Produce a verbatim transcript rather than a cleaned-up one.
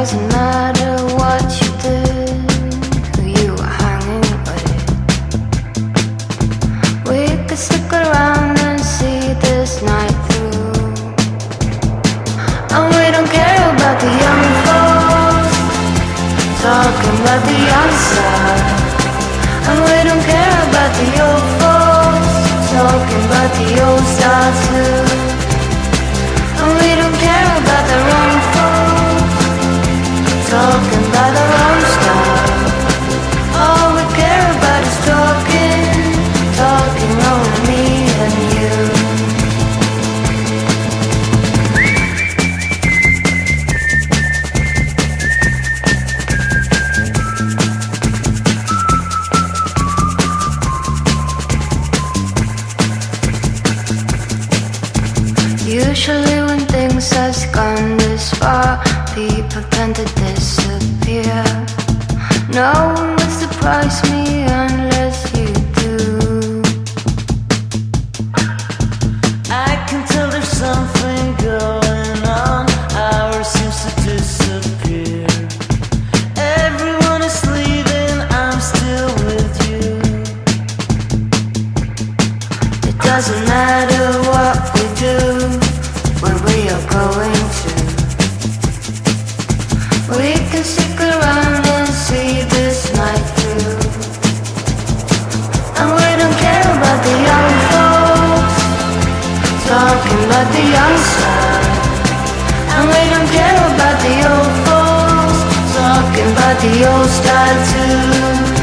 doesn't matter what you did, who you were hanging with. We could stick around and see this night through. And we don't care about the young folks talking about the young side. And we don't care about the old folks talking about the old style too. And we don't care about the wrong folks talking about their own style. All we care about is talking, talking over me and you. Usually when things have gone this far, people tend to disappear. No one will surprise me unless you do. I can tell there's something going on. Ours seems to disappear. Everyone is leaving, I'm still with you. It doesn't matter what we do, where we are going to. We can stick around and see this night through. And we don't care about the young folks talking about the young side. And we don't care about the old folks talking about the old style too.